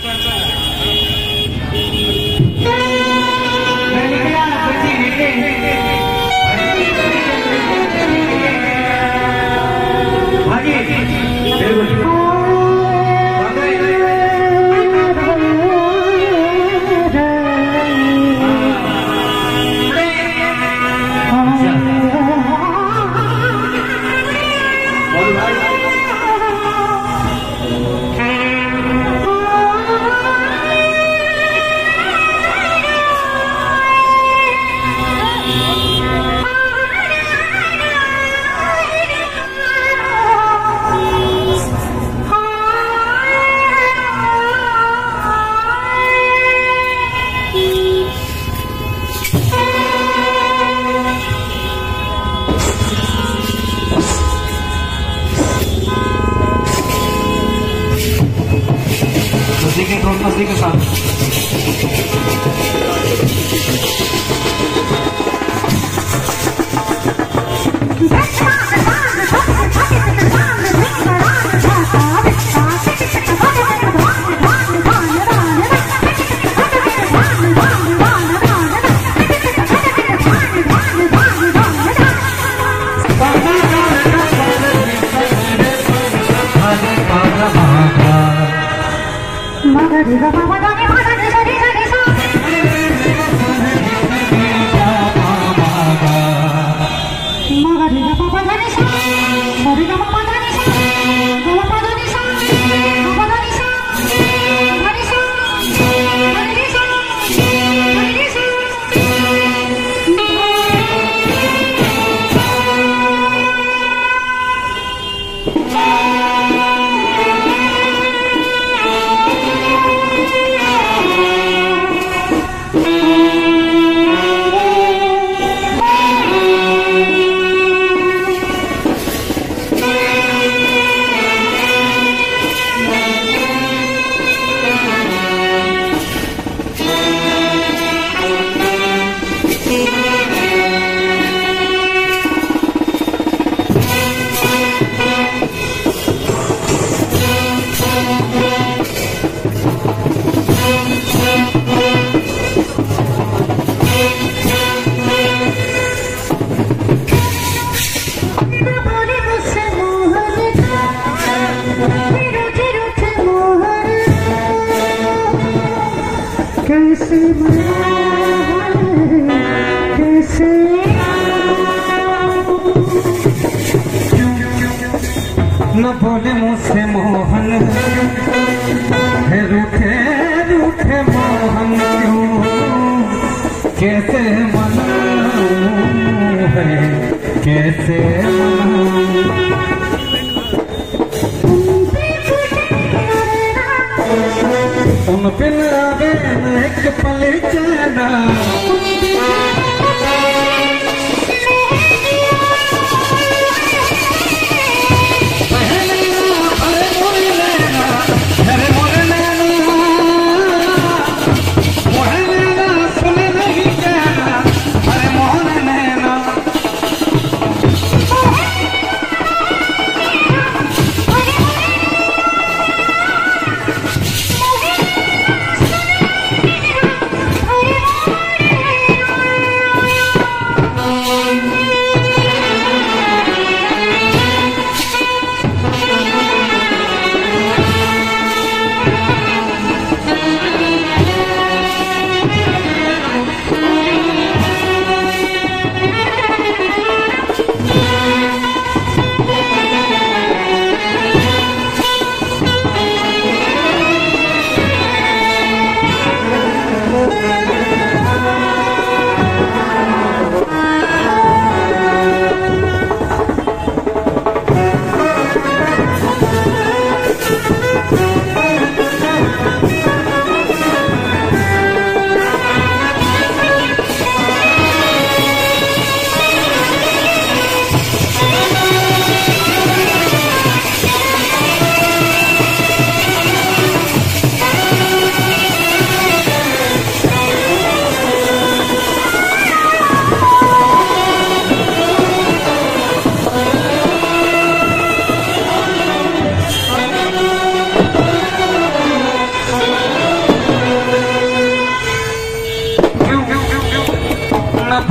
मस्ती के साथ न बोले मुझसे मोहन है रूठे रूठे मोहन क्यों कैसे मनाऊं है कैसे मनाऊं उन बिन आवे एक पल चैना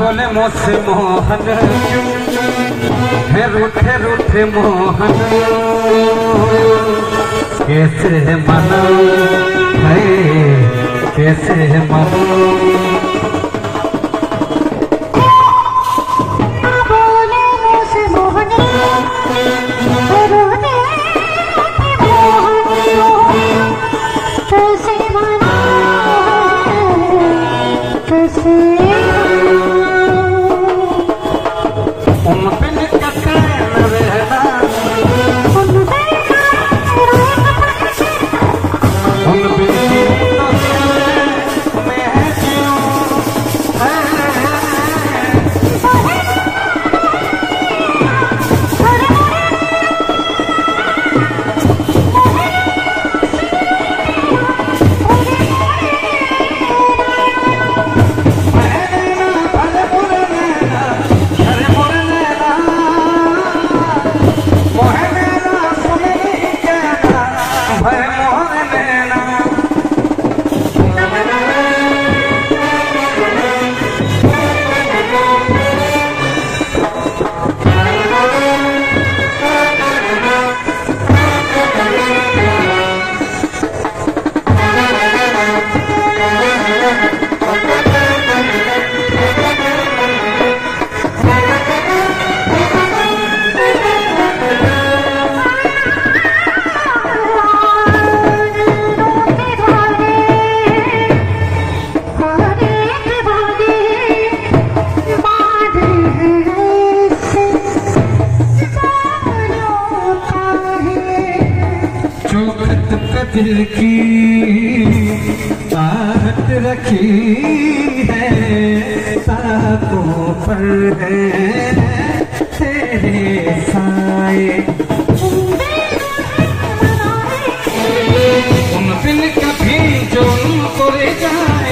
बोले मुझसे मोहन है रूठे रूठे मोहन कैसे मनाऊं है कैसे मनाऊं दिल की आहट रखी है ताकों पर है तेरे साए उन बिन कभी जो उनको ले जाए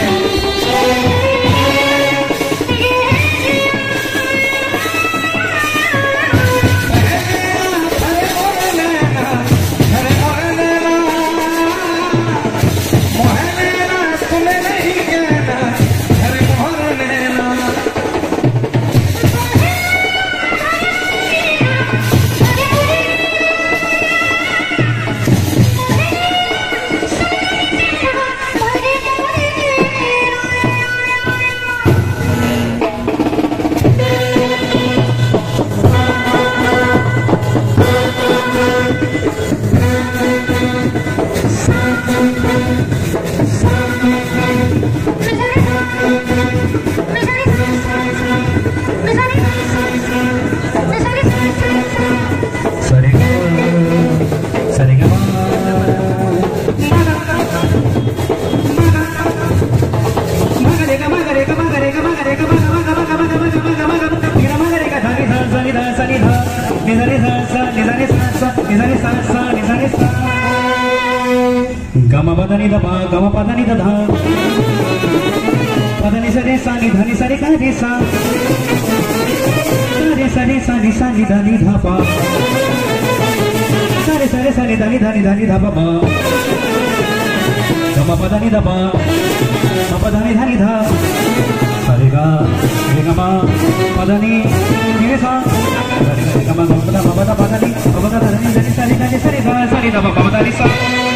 गम पदनी दबा गम पदनी दधा पदनी सरे सा नि धनी सरे का रे सा सरे सा नि धनी धापा सरे सा नि धनी धापा बा गम पदनी दबा पदनी धनी धा सरे गा रे गमा पदनी रे सा सरे गा गमा पदनी पदनी धनी सरे गा सरे गा सरे धा पदनी सा